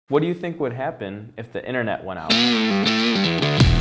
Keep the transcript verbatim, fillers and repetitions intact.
What do you think would happen if the internet went out?